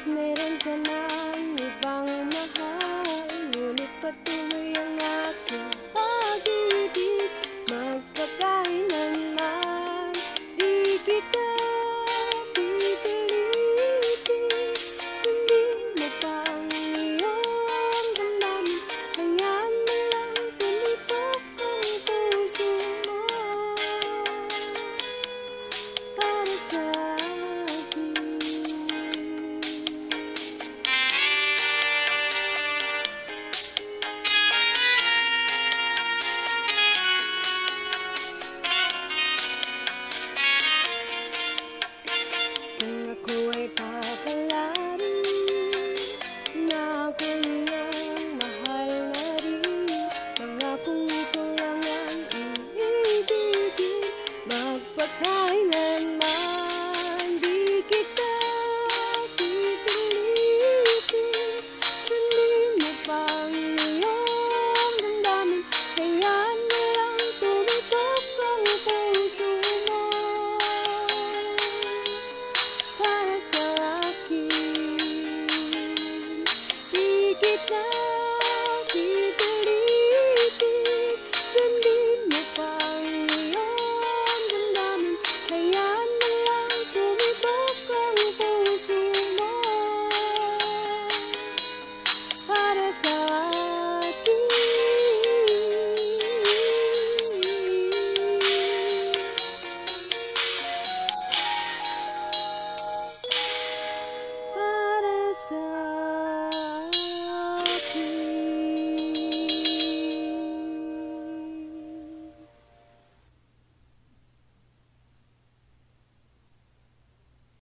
Meron ka ng ibang mahal, ngunit patuloy ang aking pag-ibig. Magpakailanman di kita pipilitin. Sundin mo pa ang iyong damdamin, hayaan mo lang tumibok ang puso mo para sa akin. Kung ako ay papalarin na akong iyong mahal na rin, pangakong ikaw lang ang iibigin. Magpakailanman di kita pipilitin. Sundin mo pa ang iyong damdamin, hayaan mo lang tumibok ang puso mo para sa akin. Di kita pipilitin. Sundin mo pa ang iyong damdamin, hayaan mo lang tumibok ang puso mo para sa akin. Para sa